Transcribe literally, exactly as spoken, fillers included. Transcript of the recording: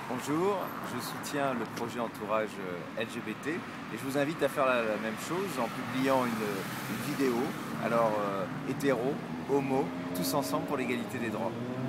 Bonjour, je soutiens le projet Entourage L G B T et je vous invite à faire la, la même chose en publiant une, une vidéo, alors euh, hétéro, homo, tous ensemble pour l'égalité des droits.